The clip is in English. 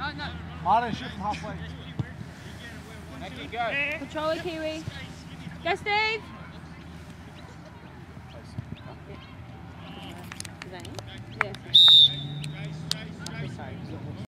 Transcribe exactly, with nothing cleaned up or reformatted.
No, no. Mara, shift halfway. Make it go. Control it, Kiwi. Go, Steve.